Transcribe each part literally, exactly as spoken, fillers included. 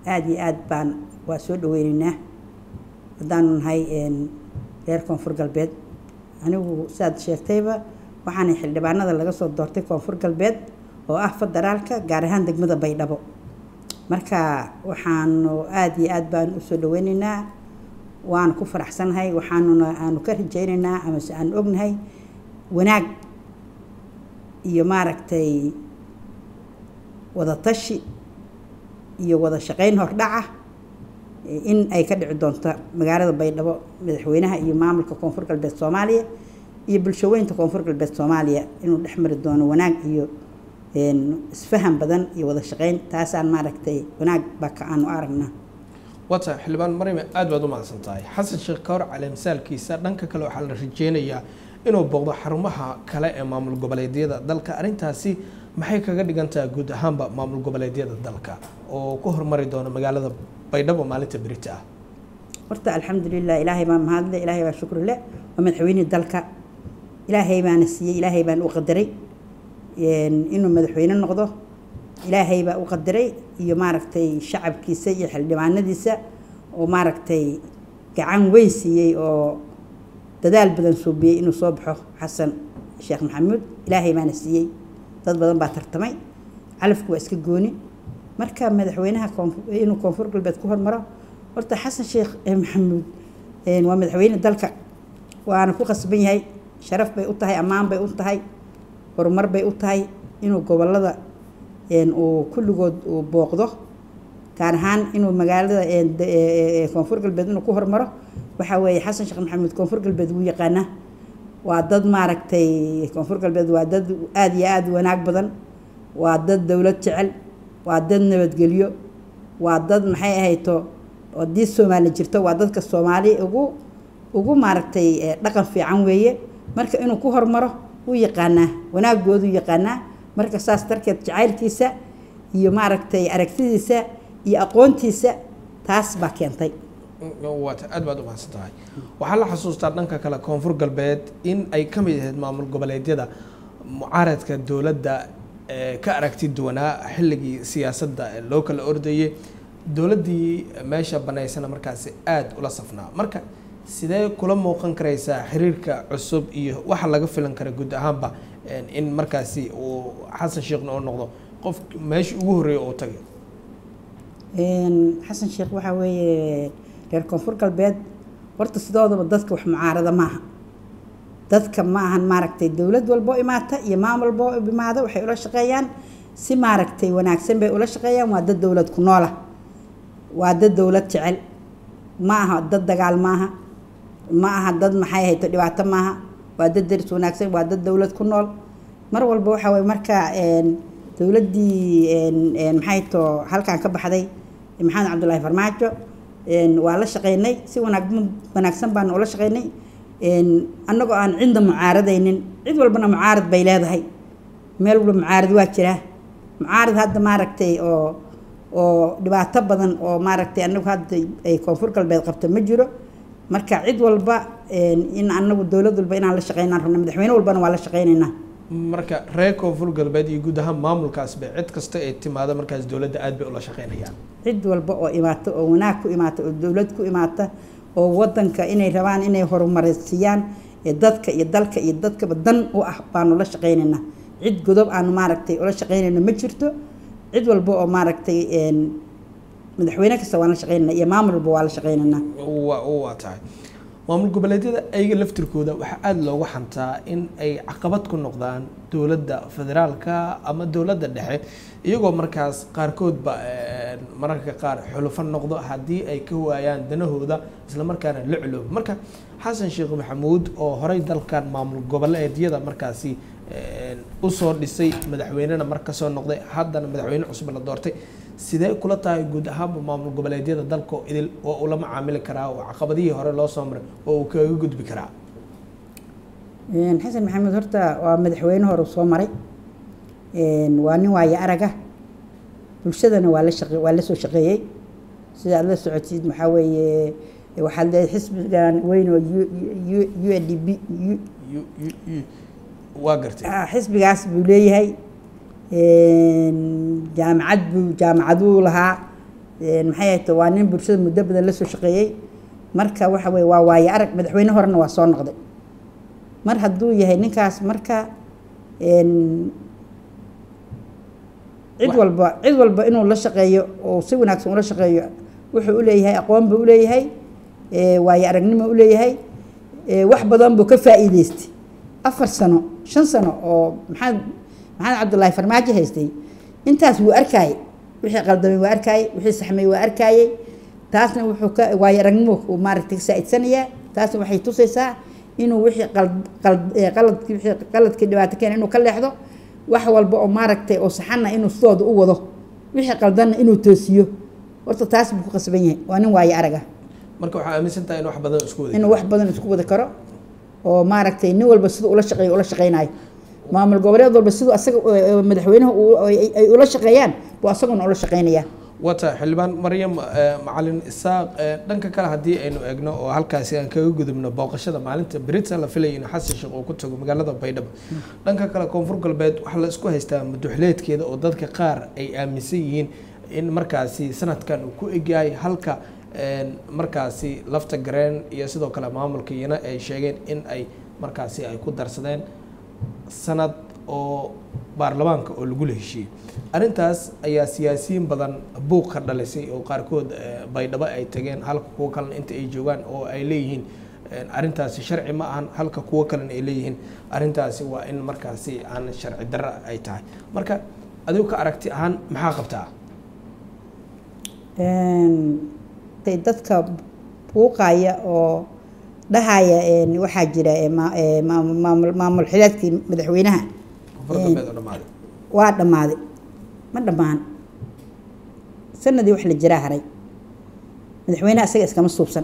aad iyo aad baan waa soo dhaweynaynaa haddaanu nahay reer koonfur galbeed anigu saad sheegtayba waxaana xildhibaanada laga soo doortay koonfur galbeed oo ah federaalka gaar ahaan degmada Baydhabo marka waxaanu aad iyo aad baan u soo dhaweynaynaa waan ku faraxsanahay waxaanuna aanu ka rajaynaynaa ama aan ognahay wanaag iyo maaragtay wada tashi iyo wada shaqayn hordhaca in ay ka dhici doonto magaalada Baydhabo madaxweynaha iyo maamulka koonfur galbeed Soomaaliya iyo bulshooyinka koonfur galbeed Soomaaliya inuu dhexmari doono wanaag iyo een isfaham badan iyo wada shaqayn taas aan maaragtay wanaag baka aanu aragnaa wata xilbaan Maryam aad baad u mahadsantahay Xasan Sheekh Kawar cali misaalkiisa dhanka kale waxa la rajeenayaa inuu booqdo xarumaha kale ee maamul goboleedyada dalka arintaasi maxay kaga dhigantaa guud ahaanba maamul goboleedyada dalka oo ku hormari doona magaalada Baydhabo maalinta berita ah horta alxamdulillah ilaahay baan mahadle ilaahay baa shukr leh oo madaxweynaha dalka ilaahay baan siiyay ilaahay baan u qadaray inuu madaxweyne noqdo ilaahay baa u qadaray iyo maaragtay shacabkiisa iyo xildhibaanadiisa oo maaragtay gacan weyn siiyay oo dadaal badan soo biyay inuu soo baxo Xasan Sheekh Maxamuud ilaahay baan siiyay dad badan baa tartamay calafku waa iska gooni marka madaxweynaha inuu koonfur galbeed ku hormaro horta Xasan Sheekh Maxamuud een waa madaxweyne dalka waana ku qasban yahay sharaf bay u tahay amaan bay u tahay horumar bay u tahay inuu gobolada een uu kulligood uu booqdo gaar ahaan inuu magaalada ee koonfur galbeed inuu ku hormaro waxa weeye Xasan Sheekh Maxamuud koonfur galbeed uu yaqaana waa dad maaragtay koonfur galbeed waa dad aad iyo aad wanaag badan waa dad dawlad jecel waa dad nabadgelyo waa dad maxay ahayto oo dii Soomaali jirto waa dadka Soomaali ugu ugu maaragtay dhaqan fiican weeye marka inuu ku hormaro uu yaqaana wanaagoodu yaqaana marka saas darkeed jacaylkiisa iyo maaragtay aragtidiisa iyo aqoontiisa taas baa keentay waata aad baad u mahadsantahay waxaa la xasuustaa dhanka kale koonfur galbeed in ay ka mid ahayd maamul goboleedyada mucaaradka dawladda ka aragti duwanaa xilligii siyaasadda loo kala ordayay dawladdii meesha banaysana markaasi aad ula safnaa marka sidee kula muuqan karaysaa xiriirka cusub iyo waxa laga filan kara guud ahaanba in markaasi uu Xasan Sheekh oo noqdo qof meesha ugu horeeyay oo tagay een Xasan Sheekh waxa weeye reer koonfur galbeed horta sidoodaba dadka wax mucaarada maaha dadka ma ahan maaragtay dawlad walbo imaata iyo maamul walbo imaada waxay ula shaqeeyaan si maaragtay wanaagsan bay ula shaqeeyaan waa dad dawlad ku nool ah waa dad dawlad jecel ma aha dad dagaal maaha ma aha dad maxay hayto dhibaato maaha waa dad daris wanaagsan waa dad dawlad ku nool mar walba waxa way marka een dawladii een een maxay to halkaan ka baxday Maxamed Cabdullaahi Farmaajo een waa la shaqeynay si wanaagsan wanaagsan baan ula shaqeynay een anagoo aan cinda mucaaradaynin cid walbana mucaarad bay leedahay meel walba mucaarad waa jira mucaarad hadda maaragtay oo oo dhibaato badan oo maaragtay anagu hadda ay koonfur galbeed qabto ma jiro marka cid walba in anagu dawlad walba inaan la shaqeynaan rabno madaxweyne walbana waa la shaqeynaynaa marka reer koonfur galbeed iyo guud ahaan maamulkaas bay cid kasta ay timaado markaas dawladda aad bay ula shaqeynayaan cid walba oo imaato oo wanaag ku imaato oo dawlad ku imaata oo wadanka inay rabaan inay horumariyaan ee dadka iyo dalka iyo dadka badan u ah baan ula shaqeynaynaa cid godob aan maaragtay ula shaqeynayno ma jirto cid walba oo maaragtay een madaxweyne kasta waan la shaqeynaa iyo maamul walba waa la shaqeynaa waa waa tahay maamul goboleedyada ayaga laftirkooda waxa aad loogu xantaa in ay caqabad ku noqdaan dawladda federaalka ama dawladda dhexe iyagoo markaas qaarkood ba mararka qaar xulufo noqdo haddii ay ka waayaan danahooda isla markaana la culoobo marka Xasan Sheekh Maxamuud oo horay dalkan maamul goboleedyada markaasi u soo dhisay madaxweynena marka soo noqday haddana madaxweyne cusub la doortay sidee kula tahay guud ahaan maamul goboleedyada dalka idil oo uu la macaamili karaa oo caqabadihii hore loo soo maray oo uu kaga gudbi karaa een Xasan Maxamuud horta waa madaxweyne hore soo maray een waa nin waaya araga bulshadana waa la shaqeeyay waa la soo shaqeeyay sida aad la socotid waxa weeye waxa la xisbigan weyn oo U N D P waa gartay xisbigaas buu leeyahay een jaamacad buu jaamacadu lahaa maxay ahayd waa nin bulshada muddo badan la soo shaqeeyay marka waxa weeye waa waaye arag madaxweyne horena waa soo noqday mar hadduu yahay ninkaas marka cid walba cid walba inuu la shaqeeyo oo si wanaagsan ula shaqeeyo wuxuu u leeyahay aqoon buu u leeyahay waaye aragnimo u leeyahay wax badan buu ka faa'iideystay afar sano shan sano oo maxamed maxamed cabdullaahi farmaajo haystay intaas wuu arkayay wixii qaldamay waa arkayay wixii saxmay waa arkayay taasna wuxuu ka waaye aragnimo uu maaragtay ka saa'idsanayaa taasna waxay tusaysaa inuu wixii qalad qaladkii wixii qaladkii dhibaato keenay inuu ka leexdo wax walba oo maaragtay oo saxana inuu sidooda u wado wixii qaldanna inuu toosiyo horta taas buu ku qasban yahay waa nin waaye araga marka waxaa aaminsan tahay in wax badan isku wada inuu wax badan isku wada karo oo maaragtay nin walba siduu ula shaqeeyo ula shaqeynayo maamul goboleed walba siduu asaga madaxweynaha ay ula shaqeeyaan buu asaguna ula shaqeynayaa wata xildhibaan maryam macalin isaaq dhanka kale haddii aynu eegno oo halkaasi aan kaga gudubno booqashada maalinta berita la filayay in xasan sheekh uu ku tago magaalada baydhabo dhanka kale koonfur galbeed waxaa la isku haystaa madaxweyneedkeeda oo dadka qaar ay aaminsan yihiin in markaasi sanadkan uu ku egyahay halka markaasi lafta gareen iyo sidoo kale maamulka iyana ay sheegeen in ay markaasi ay ku darsadeen sanad oo baarlamaanka oo lagu heshiiyey arrintaas ayaa siyaasiyiin badan buuq ka dhalisay oo qaarkood baydhabo ay tageen halka kuwa kalena inta ay joogaan oo ay leeyihiin arrintaasi sharci ma ahan halka kuwa kalena ay leeyihiin arrintaasi waa in markaasi aan sharci darro ay tahay marka adigu ka aragti ahaan maxaa qabtaa dadka buuqaya oo dhahaya waxaa jira maamul maamul xilaadkii madaxweynaha waa dhammaaday ma dhammaan sanadii wax la jiraa haray madaxweynaha isaga iskama suubsan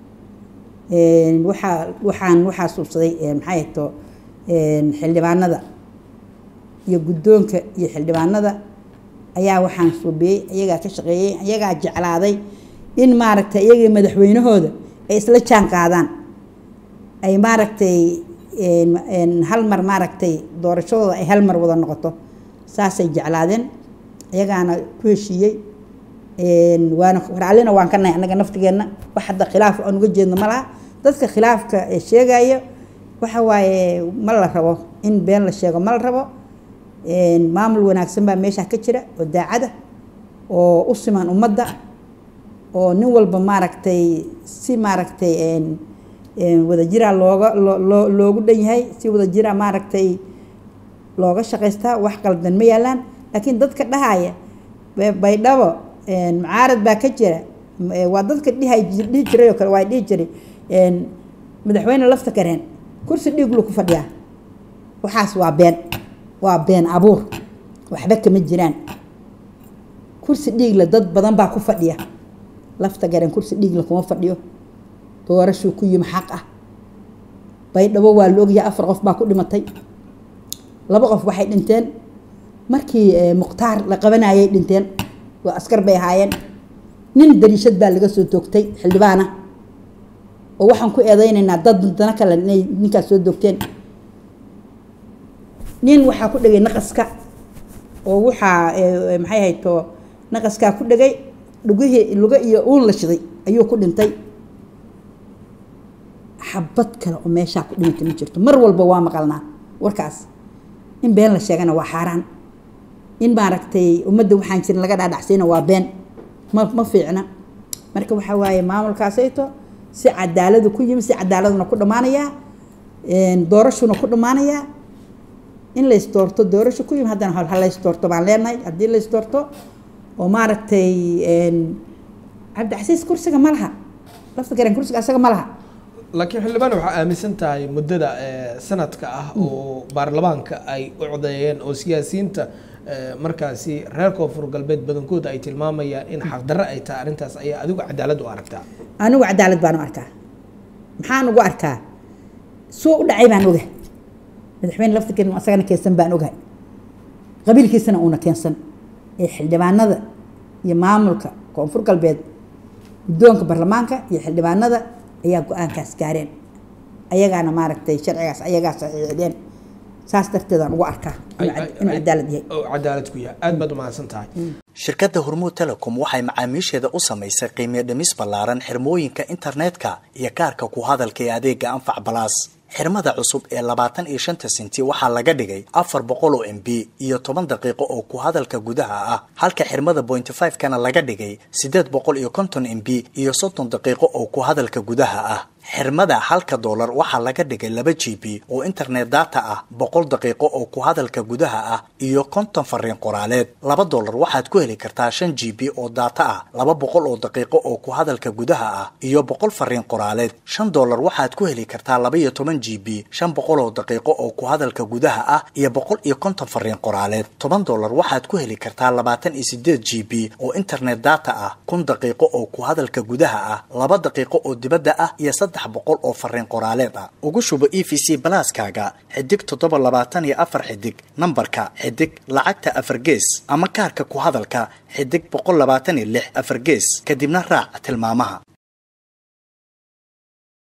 waxaa waxaan waxaa suubsaday maxay ahto xildhibaanada iyo guddoonka iyo xildhibaanada ayaa waxaan suubiyey iyagaa ka shaqeeyey iyagaa jeclaaday in maaragtay iyagii madaxweynahooda ay isla jaan qaadaan ay maaragtay hal mar maaragtay doorashadooda ay hal mar wada noqoto saasay jeclaadeen iyagaana ku heshiiyey waana raallina waan ka nahay annaga naftigeenna wax hadda khilaaf aan uga jeedno ma laha dadka khilaafka sheegaya waxa waaye ma la rabo in been la sheego ma la rabo maamul wanaagsan baa meesha ka jira oo daacada oo u siman ummadda oo nin walba maaragtay si maaragtay wada jiraa looga loo loogu dhan yahay si wada jiraa maaragtay looga shaqaystaa wax qaldan ma yaalaan laakiin dadka dhahaya baydhabo mucaarad baa ka jira waa dadka dhihay dhihi jiray oo kale waa dhihi jiray madaxweyne lafta kareen kursi dhiig lu ku fadhiyaa waxaas waa been waa been abuur waxba kama jiraan kursi dhiig la dad badan baa ku fadhiya lafta gareen kursi dhiig la kuma fadhiyo doorashuu ku yimi xaq ah baydhabo waa la ogyahay afar qof baa ku dhimatay laba qof waxay dhinteen markii mukhtaar la qabanayay dhinteen waa askar bay ahaayeen nin dariishad baa laga soo toogtay xildhibaana oo waxaan ku eedeynaynaa dad dana kale inay ninkaas soo doogteen nin waxaa ku dhagay naqaska oo waxaa maxay hayto naqaskaa ku dhagay dhugihii luga iyo uun la shiday ayuu ku dhintay xabad kale oo meeshaa ku dhintay ma jirto mar walba waa maqalnaa warkaas in been la sheegana waa xaaraan in maaragtay ummadda waxaan jirin laga dhaadhacsayna waa been ma ma fiicna marka waxaa waaye maamulkaasayto si cadaaladu ku yimi si cadaaladuna ku dhammaanayaa doorashuna ku dhammaanayaa in la isdoorto doorasho ku yimi haddana ha la isdoorto baan leenahay haddii la isdoorto oo maaragtay cabdicasiis kursiga ma laha lafta garan kursiga asaga ma laha laakiin xildhibaan waxaa aaminsan tahay muddada sanadka ah oo baarlamaanka ay u codeeyeen oo siyaasiyiinta markaasi reer koonfur galbeed badankooda ay tilmaamayaan in xaqdarro ay tahay arrintaas ayaa adigu cadaalad u aragtaa anigu cadaalad baan u arkaa maxaan ugu arkaa soo u dhacay baan ogahay madaxweyne lafta garan asagana keensan baan ogahay qabiilkiisana uuna keensan ee xildhibaanada iyo maamulka koonfur galbeed guddoonka baarlamaanka iyo xildhibaanada ayaa go-aankaas gaareen ayagaana maaragtay sharcigaas ayagaa saxiixdeen saas darteedaan ugu arkaa inuu cadaalad yahay cadaalad ku yahay aad baad u mahadsan tahay shirkadda Hormuud Telecom waxay macaamiisheeda u samaysay qiimo dhimis ballaaran xirmooyinka internetka iyo kaarka ku hadalka ee adeega Anfac Plus. xirmada cusub ee labaatan iyo shan senti waxaa laga dhigay afar boqol oo M B iyo toban daqiiqo oo ku hadalka gudaha ah, halka xirmada point five kana laga dhigay siddeed boqol iyo konton M B iyo soddon daqiiqo oo ku hadalka gudaha ah. xirmada halka dollar waxaa laga dhigay laba G B oo internet data ah, boqol daqiiqo oo ku hadalka gudaha ah iyo konton fariin qoraaleed. laba dollar waxaad ku heli kartaa shan G B oo data ah, laba boqol oo daqiiqo oo ku hadalka gudaha ah iyo boqol fariin qoraaleed. shan dollar waxaad ku heli kartaa laba iyo toban G B, shan boqol oo daqiiqo oo ku hadalka gudaha ah iyo boqol iyo konton fariin qoraaleed. toban dollar waxaad ku heli kartaa labaatan iyo siddeed G B oo internet data ah, kun daqiiqo oo ku hadalka gudaha ah, laba daqiiqo oo dibadda ah iyo saddex boqol oo fariin qoraaleed ah. ugu shubo E V C Plus-kaaga xidig toddoba labaatan iyo afar xidig nambarka xidig lacagta afar gees ama kaarka ku hadalka xidig boqol labaatan iyo lix afar gees kadibna raac tilmaamaha.